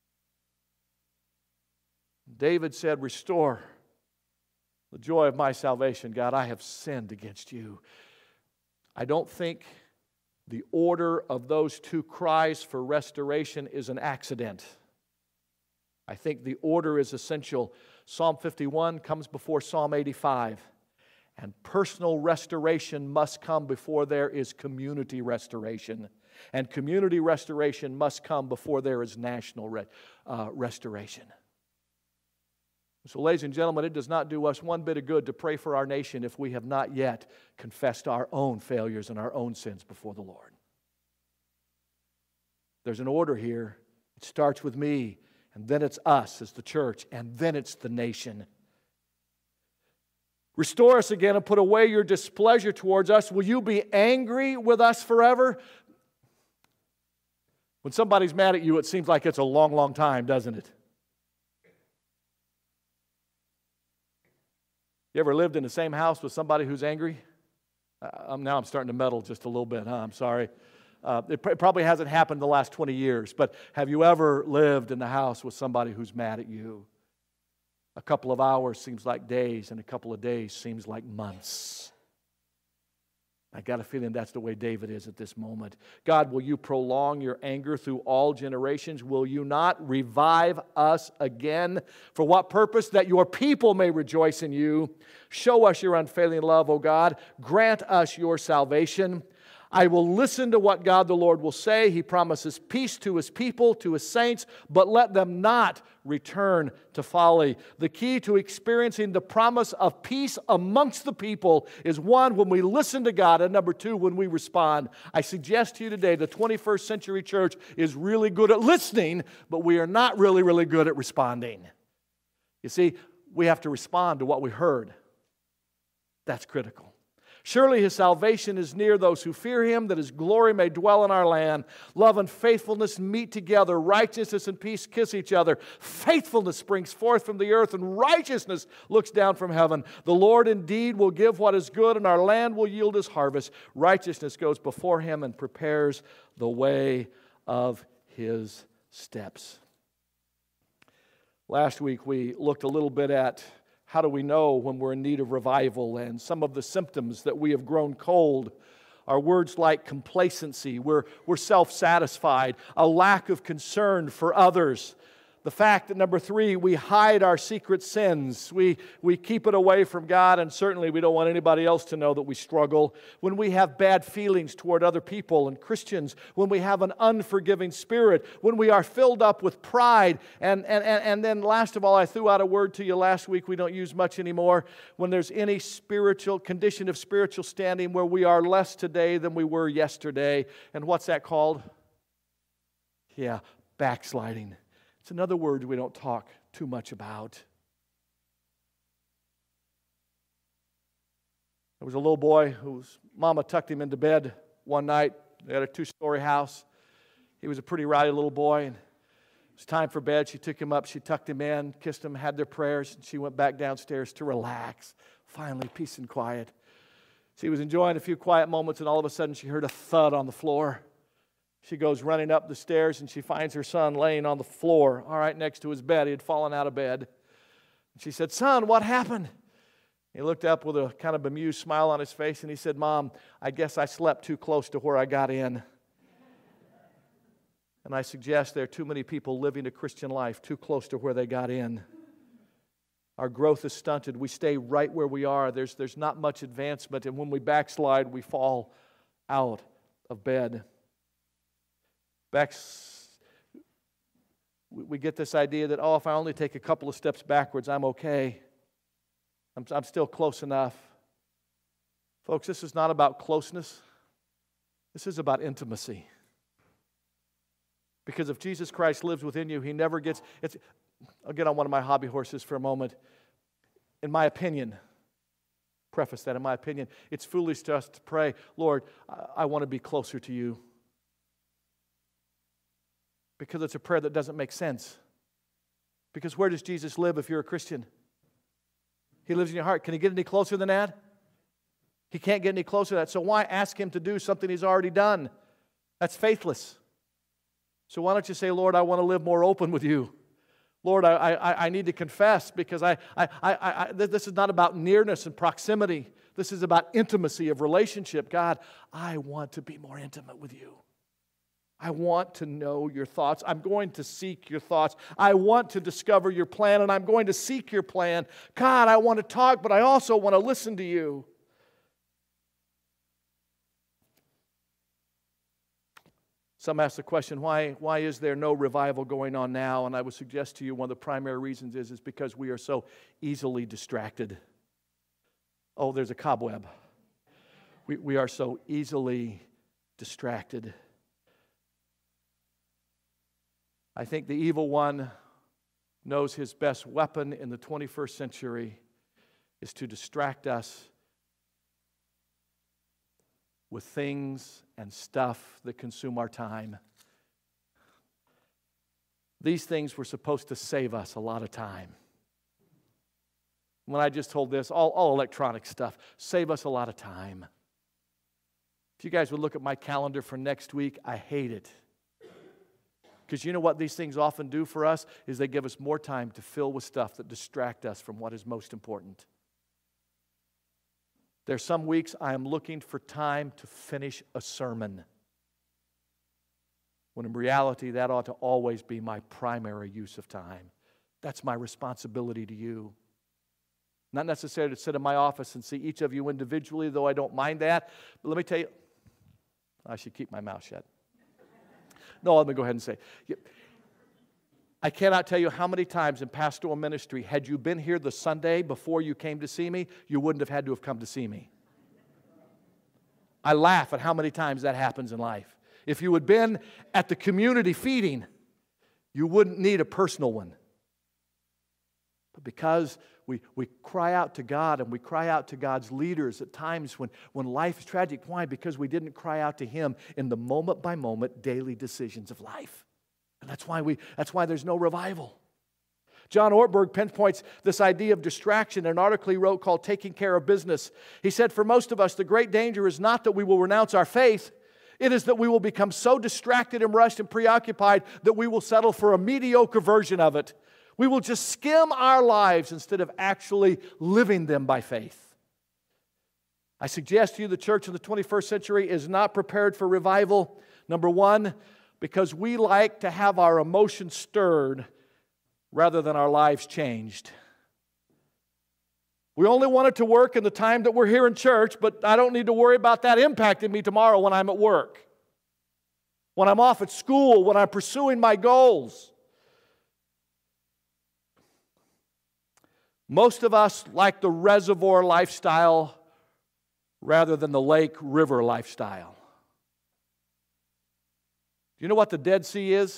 David said, "Restore the joy of my salvation. God, I have sinned against you." I don't think the order of those two cries for restoration is an accident. I think the order is essential. Psalm 51 comes before Psalm 85. And personal restoration must come before there is community restoration. And community restoration must come before there is national restoration. So, ladies and gentlemen, it does not do us one bit of good to pray for our nation if we have not yet confessed our own failures and our own sins before the Lord. There's an order here. It starts with me, and then it's us as the church, and then it's the nation. Restore us again and put away your displeasure towards us. Will you be angry with us forever? When somebody's mad at you, it seems like it's a long, long time, doesn't it? You ever lived in the same house with somebody who's angry? Now I'm starting to meddle just a little bit, huh? I'm sorry. It probably hasn't happened in the last 20 years, but have you ever lived in the house with somebody who's mad at you? A couple of hours seems like days, and a couple of days seems like months. I got a feeling that's the way David is at this moment. God, will you prolong your anger through all generations? Will you not revive us again? For what purpose? That your people may rejoice in you. Show us your unfailing love, O God. Grant us your salvation. I will listen to what God the Lord will say. He promises peace to His people, to His saints, but let them not return to folly. The key to experiencing the promise of peace amongst the people is one, when we listen to God, and number two, when we respond. I suggest to you today the 21st century church is really good at listening, but we are not really, really good at responding. You see, we have to respond to what we heard. That's critical. Surely His salvation is near those who fear Him, that His glory may dwell in our land. Love and faithfulness meet together. Righteousness and peace kiss each other. Faithfulness springs forth from the earth, and righteousness looks down from heaven. The Lord indeed will give what is good, and our land will yield His harvest. Righteousness goes before Him and prepares the way of His steps. Last week we looked a little bit at how do we know when we're in need of revival, and some of the symptoms that we have grown cold are words like complacency, we're self-satisfied, a lack of concern for others. The fact that, number three, we hide our secret sins. We keep it away from God, and certainly we don't want anybody else to know that we struggle. When we have bad feelings toward other people and Christians, when we have an unforgiving spirit, when we are filled up with pride, and then last of all, I threw out a word to you last week we don't use much anymore, when there's any spiritual condition of spiritual standing where we are less today than we were yesterday. And what's that called? Yeah, backsliding. It's another word we don't talk too much about. There was a little boy whose mama tucked him into bed one night. They had a 2-story house. He was a pretty rowdy little boy, and it was time for bed. She took him up, she tucked him in, kissed him, had their prayers, and she went back downstairs to relax. Finally, peace and quiet. She was enjoying a few quiet moments, and all of a sudden she heard a thud on the floor. She goes running up the stairs, and she finds her son laying on the floor, all right next to his bed. He had fallen out of bed. She said, "Son, what happened?" He looked up with a kind of bemused smile on his face, and he said, "Mom, I guess I slept too close to where I got in." And I suggest there are too many people living a Christian life too close to where they got in. Our growth is stunted. We stay right where we are. There's not much advancement, and when we backslide, we fall out of bed. We get this idea that, if I only take a couple of steps backwards, I'm okay. I'm still close enough. Folks, this is not about closeness. This is about intimacy. Because if Jesus Christ lives within you, He never gets... I'll get on one of my hobby horses for a moment. In my opinion, preface that, in my opinion, it's foolish to us to pray, Lord, I want to be closer to you. Because it's a prayer that doesn't make sense. Because where does Jesus live if you're a Christian? He lives in your heart. Can He get any closer than that? He can't get any closer to that. So why ask Him to do something He's already done? That's faithless. So why don't you say, Lord, I want to live more open with you. Lord, I need to confess because this is not about nearness and proximity. This is about intimacy of relationship. God, I want to be more intimate with you. I want to know your thoughts. I'm going to seek your thoughts. I want to discover your plan, and I'm going to seek your plan. God, I want to talk, but I also want to listen to you. Some ask the question, why is there no revival going on now? And I would suggest to you one of the primary reasons is because we are so easily distracted. Oh, there's a cobweb. We are so easily distracted. I think the evil one knows his best weapon in the 21st century is to distract us with things and stuff that consume our time. These things were supposed to save us a lot of time. When I just told this, all electronic stuff, save us a lot of time. If you guys would look at my calendar for next week, I hate it. Because you know what these things often do for us is they give us more time to fill with stuff that distract us from what is most important. There's some weeks I am looking for time to finish a sermon, when in reality that ought to always be my primary use of time. That's my responsibility to you. Not necessarily to sit in my office and see each of you individually, though I don't mind that. But let me tell you, I should keep my mouth shut. No, let me go ahead and say, I cannot tell you how many times in pastoral ministry, had you been here the Sunday before you came to see me, you wouldn't have had to have come to see me. I laugh at how many times that happens in life. If you had been at the community feeding, you wouldn't need a personal one. But because we cry out to God and we cry out to God's leaders at times when life is tragic. Why? Because we didn't cry out to Him in the moment-by-moment daily decisions of life. And that's why there's no revival. John Ortberg pinpoints this idea of distraction in an article he wrote called Taking Care of Business. He said, for most of us, the great danger is not that we will renounce our faith. It is that we will become so distracted and rushed and preoccupied that we will settle for a mediocre version of it. We will just skim our lives instead of actually living them by faith. I suggest to you the church in the 21st century is not prepared for revival. Number one, because we like to have our emotions stirred rather than our lives changed. We only want it to work in the time that we're here in church, but I don't need to worry about that impacting me tomorrow when I'm at work, when I'm off at school, when I'm pursuing my goals. Most of us like the reservoir lifestyle rather than the lake river lifestyle. Do you know what the Dead Sea is?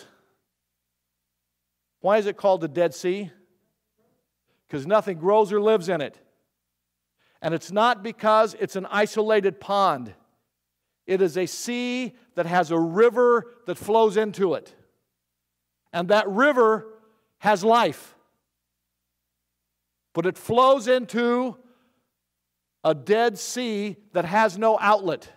Why is it called the Dead Sea? Because nothing grows or lives in it. And it's not because it's an isolated pond. It is a sea that has a river that flows into it. And that river has life. But it flows into a dead sea that has no outlet.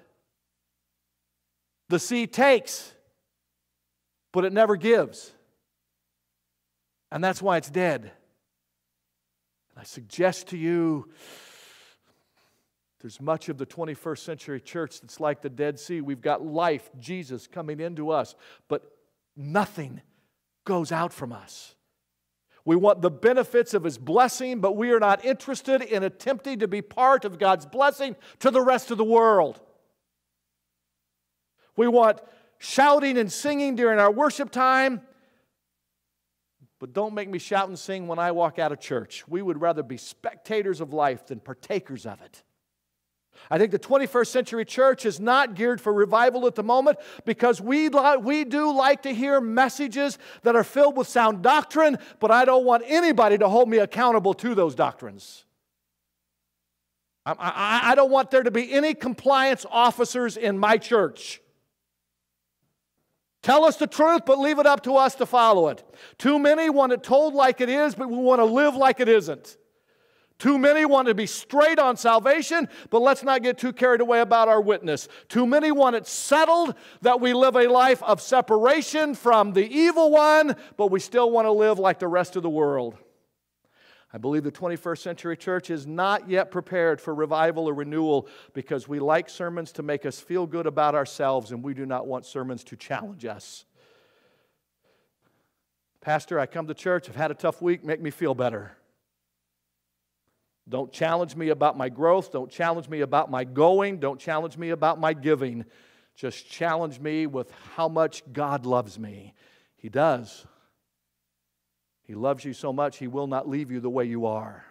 The sea takes, but it never gives. And that's why it's dead. And I suggest to you, there's much of the 21st century church that's like the Dead Sea. We've got life, Jesus, coming into us, but nothing goes out from us. We want the benefits of His blessing, but we are not interested in attempting to be part of God's blessing to the rest of the world. We want shouting and singing during our worship time, but don't make me shout and sing when I walk out of church. We would rather be spectators of life than partakers of it. I think the 21st century church is not geared for revival at the moment because we do like to hear messages that are filled with sound doctrine, but I don't want anybody to hold me accountable to those doctrines. I don't want there to be any compliance officers in my church. Tell us the truth, but leave it up to us to follow it. Too many want it told like it is, but we want to live like it isn't. Too many want to be straight on salvation, but let's not get too carried away about our witness. Too many want it settled that we live a life of separation from the evil one, but we still want to live like the rest of the world. I believe the 21st century church is not yet prepared for revival or renewal because we like sermons to make us feel good about ourselves, and we do not want sermons to challenge us. Pastor, I come to church, I've had a tough week, make me feel better. Don't challenge me about my growth. Don't challenge me about my going. Don't challenge me about my giving. Just challenge me with how much God loves me. He does. He loves you so much, He will not leave you the way you are.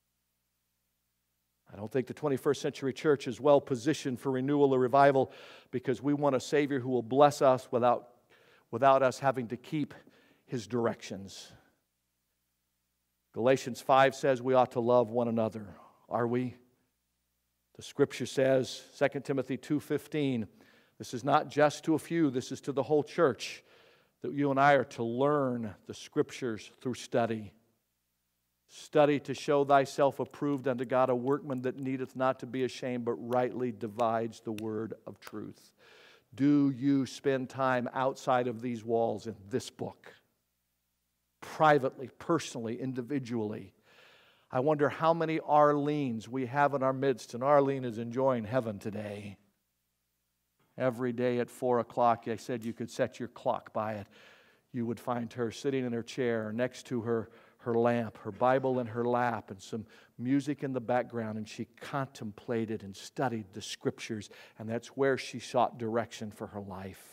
I don't think the 21st century church is well positioned for renewal or revival because we want a Savior who will bless us without us having to keep His directions. Galatians 5 says we ought to love one another. Are we? The Scripture says, 2 Timothy 2:15, this is not just to a few, this is to the whole church, that you and I are to learn the Scriptures through study. Study to show thyself approved unto God, a workman that needeth not to be ashamed, but rightly divides the word of truth. Do you spend time outside of these walls in this book? Privately, personally, individually. I wonder how many Arlenes we have in our midst, and Arlene is enjoying heaven today. Every day at 4 o'clock, I said you could set your clock by it. You would find her sitting in her chair next to her lamp, her Bible in her lap, and some music in the background, and she contemplated and studied the Scriptures, and that's where she sought direction for her life.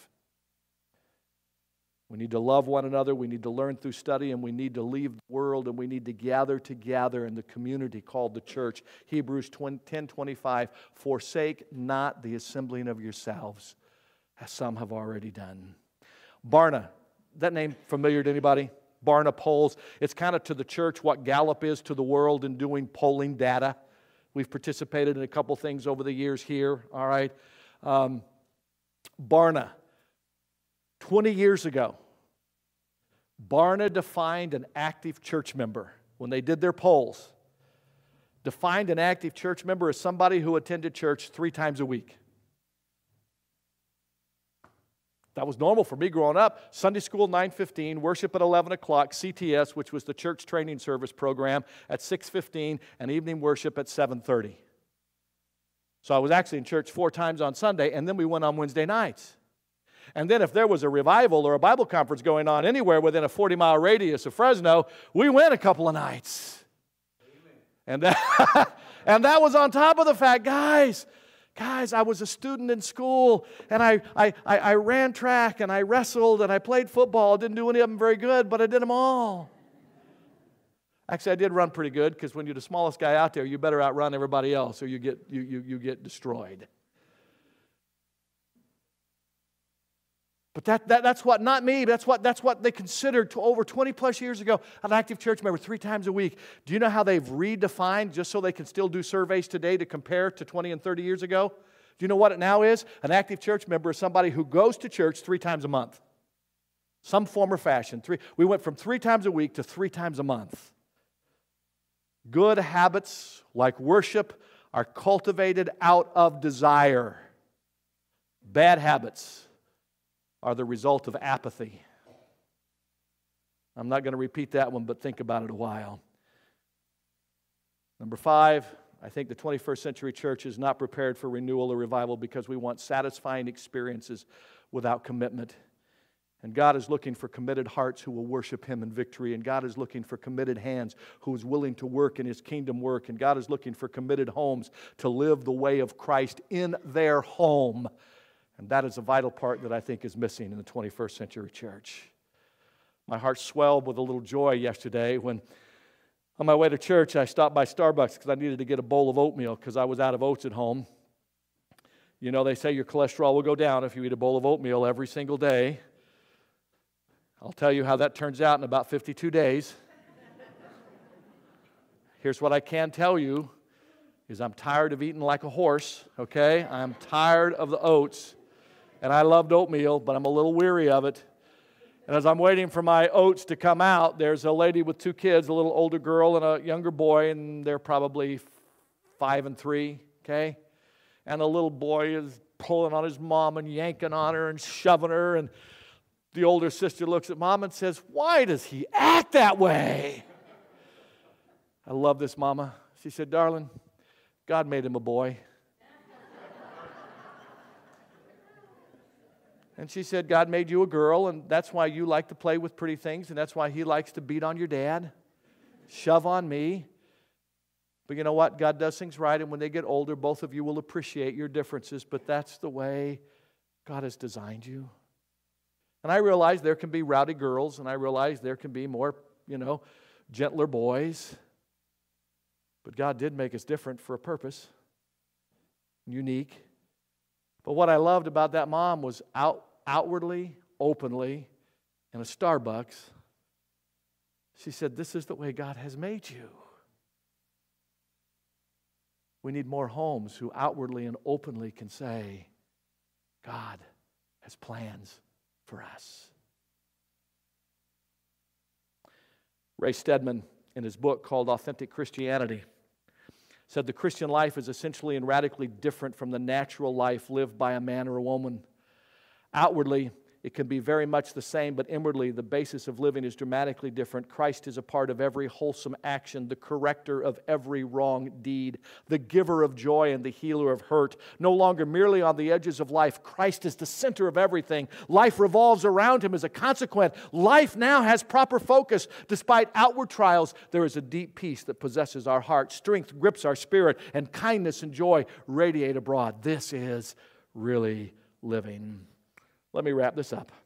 We need to love one another, we need to learn through study, and we need to leave the world, and we need to gather together in the community called the church. Hebrews 10:25, forsake not the assembling of yourselves, as some have already done. Barna, that name familiar to anybody? Barna polls. It's kind of to the church what Gallup is to the world in doing polling data. We've participated in a couple things over the years here, all right? Barna. 20 years ago, Barna defined an active church member. When they did their polls, defined an active church member as somebody who attended church 3 times a week. That was normal for me growing up. Sunday school 9:15, worship at 11 o'clock, CTS, which was the church training service program, at 6:15, and evening worship at 7:30. So I was actually in church 4 times on Sunday, and then we went on Wednesday nights. And then if there was a revival or a Bible conference going on anywhere within a 40-mile radius of Fresno, we went a couple of nights. And that was on top of the fact, guys, I was a student in school, and I ran track, and I wrestled, and I played football. I didn't do any of them very good, but I did them all. Actually, I did run pretty good, because when you're the smallest guy out there, you better outrun everybody else, or you get destroyed. But that's what, not me, that's what they considered to over 20 plus years ago, an active church member 3 times a week. Do you know how they've redefined, just so they can still do surveys today to compare to 20 and 30 years ago? Do you know what it now is? An active church member is somebody who goes to church 3 times a month. Some form or fashion. We went from 3 times a week to 3 times a month. Good habits like worship are cultivated out of desire. Bad habits are the result of apathy. I'm not going to repeat that one, but think about it a while. Number 5, I think the 21st century church is not prepared for renewal or revival because we want satisfying experiences without commitment. And God is looking for committed hearts who will worship Him in victory. And God is looking for committed hands who is willing to work in His kingdom work. And God is looking for committed homes to live the way of Christ in their home. And that is a vital part that I think is missing in the 21st century church. My heart swelled with a little joy yesterday when, on my way to church, I stopped by Starbucks because I needed to get a bowl of oatmeal because I was out of oats at home. You know, they say your cholesterol will go down if you eat a bowl of oatmeal every single day. I'll tell you how that turns out in about 52 days. Here's what I can tell you is I'm tired of eating like a horse, okay? I'm tired of the oats. And I loved oatmeal, but I'm a little weary of it. And as I'm waiting for my oats to come out, there's a lady with 2 kids, a little older girl and a younger boy, and they're probably 5 and 3, okay? And the little boy is pulling on his mom and yanking on her and shoving her, and the older sister looks at Mom and says, "Why does he act that way?" I love this mama. She said, "Darling, God made him a boy." And she said, "God made you a girl, and that's why you like to play with pretty things, and that's why he likes to beat on your dad, shove on me. But you know what? God does things right, and when they get older, both of you will appreciate your differences, but that's the way God has designed you." And I realize there can be rowdy girls, and I realize there can be more, gentler boys. But God did make us different for a purpose, unique. But what I loved about that mom was outwardly, openly, in a Starbucks, she said, "This is the way God has made you." We need more homes who outwardly and openly can say, God has plans for us. Ray Stedman, in his book called Authentic Christianity, said the Christian life is essentially and radically different from the natural life lived by a man or a woman. Outwardly, it can be very much the same, but inwardly, the basis of living is dramatically different. Christ is a part of every wholesome action, the corrector of every wrong deed, the giver of joy and the healer of hurt. No longer merely on the edges of life, Christ is the center of everything. Life revolves around Him as a consequence. Life now has proper focus. Despite outward trials, there is a deep peace that possesses our heart. Strength grips our spirit, and kindness and joy radiate abroad. This is really living. Let me wrap this up.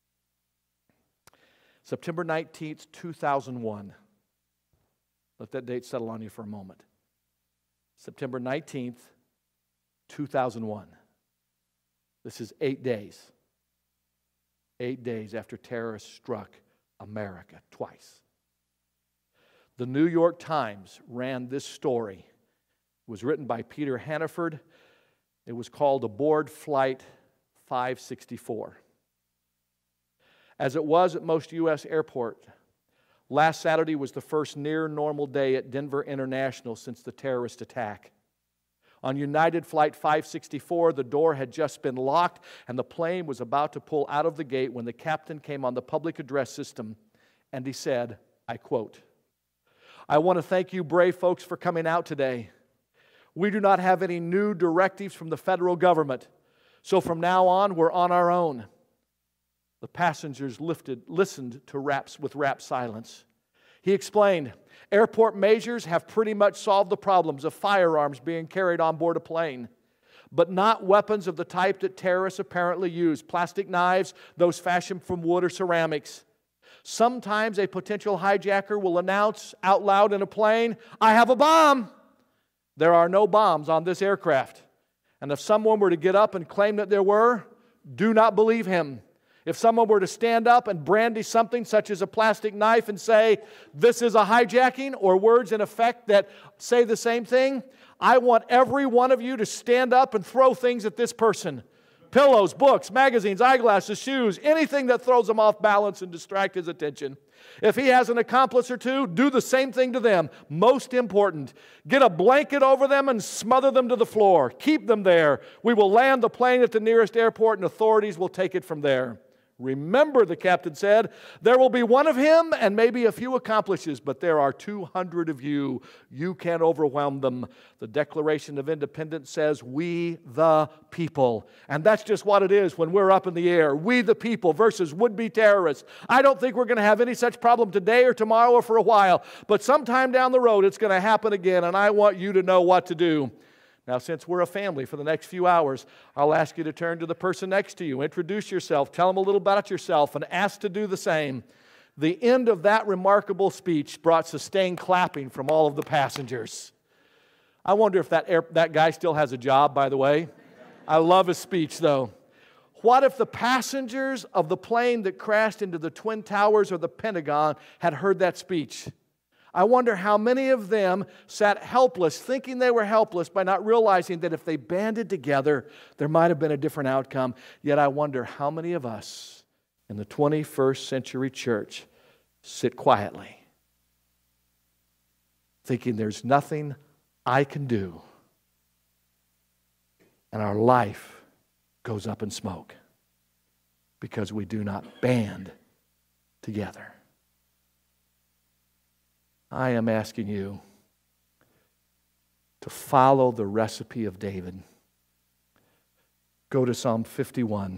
September 19th, 2001. Let that date settle on you for a moment. September 19th, 2001. This is 8 days. 8 days after terrorists struck America twice. The New York Times ran this story. It was written by Peter Hannaford. It was called Aboard Flight 564. As it was at most U.S. airports, last Saturday was the first near normal day at Denver International since the terrorist attack. On United Flight 564, the door had just been locked and the plane was about to pull out of the gate when the captain came on the public address system and he said, I quote, "I want to thank you brave folks for coming out today. We do not have any new directives from the federal government. So from now on, we're on our own." The passengers listened to with rapt silence. He explained, "Airport measures have pretty much solved the problems of firearms being carried on board a plane, but not weapons of the type that terrorists apparently use, plastic knives, those fashioned from wood or ceramics. Sometimes a potential hijacker will announce out loud in a plane, 'I have a bomb.' There are no bombs on this aircraft. And if someone were to get up and claim that there were, do not believe him. If someone were to stand up and brandy something such as a plastic knife and say, 'This is a hijacking,' or words in effect that say the same thing, I want every one of you to stand up and throw things at this person. Pillows, books, magazines, eyeglasses, shoes, anything that throws him off balance and distract his attention. If he has an accomplice or two, do the same thing to them. Most important, get a blanket over them and smother them to the floor. Keep them there. We will land the plane at the nearest airport and authorities will take it from there. Remember," the captain said, "there will be one of him and maybe a few accomplices, but there are 200 of you. You can't overwhelm them." The Declaration of Independence says, "We the people." And that's just what it is when we're up in the air. We the people versus would-be terrorists. I don't think we're going to have any such problem today or tomorrow or for a while, but sometime down the road it's going to happen again, and I want you to know what to do. Now, since we're a family for the next few hours, I'll ask you to turn to the person next to you, introduce yourself, tell them a little about yourself, and ask to do the same. The end of that remarkable speech brought sustained clapping from all of the passengers. I wonder if that guy still has a job, by the way. I love his speech, though. What if the passengers of the plane that crashed into the Twin Towers or the Pentagon had heard that speech? I wonder how many of them sat helpless, thinking they were helpless by not realizing that if they banded together, there might have been a different outcome. Yet I wonder how many of us in the 21st century church sit quietly, thinking there's nothing I can do, and our life goes up in smoke because we do not band together. I am asking you to follow the recipe of David. Go to Psalm 51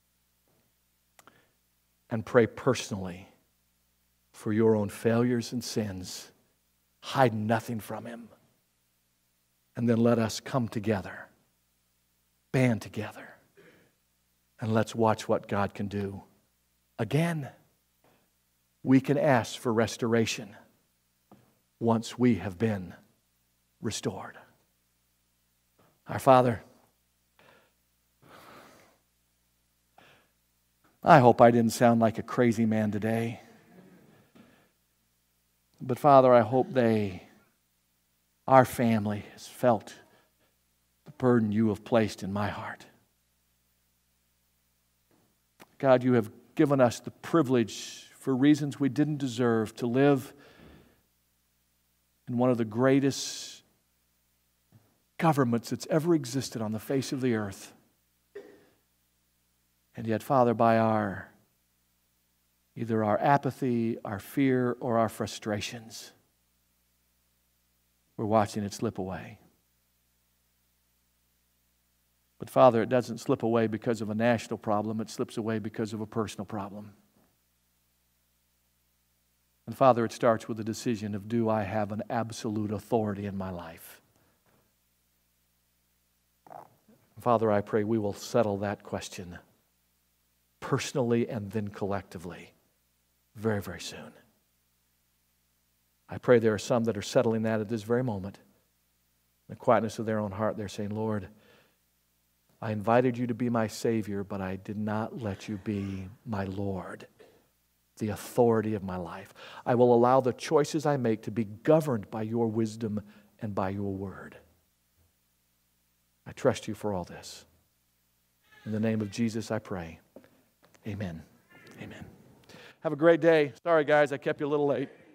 and pray personally for your own failures and sins. Hide nothing from him. And then let us come together, band together, and let's watch what God can do. Again, we can ask for restoration once we have been restored. Our Father, I hope I didn't sound like a crazy man today. But Father, I hope our family has felt the burden you have placed in my heart. God, you have given us the privilege, for reasons we didn't deserve, to live in one of the greatest governments that's ever existed on the face of the earth. And yet, Father, by either our apathy, our fear, or our frustrations, we're watching it slip away. But Father, it doesn't slip away because of a national problem. It slips away because of a personal problem. And Father, it starts with the decision of, do I have an absolute authority in my life? Father, I pray we will settle that question personally and then collectively very, very soon. I pray there are some that are settling that at this very moment. In the quietness of their own heart, they're saying, Lord, I invited you to be my Savior, but I did not let you be my Lord, the authority of my life. I will allow the choices I make to be governed by your wisdom and by your word. I trust you for all this. In the name of Jesus, I pray. Amen. Amen. Have a great day. Sorry, guys, I kept you a little late.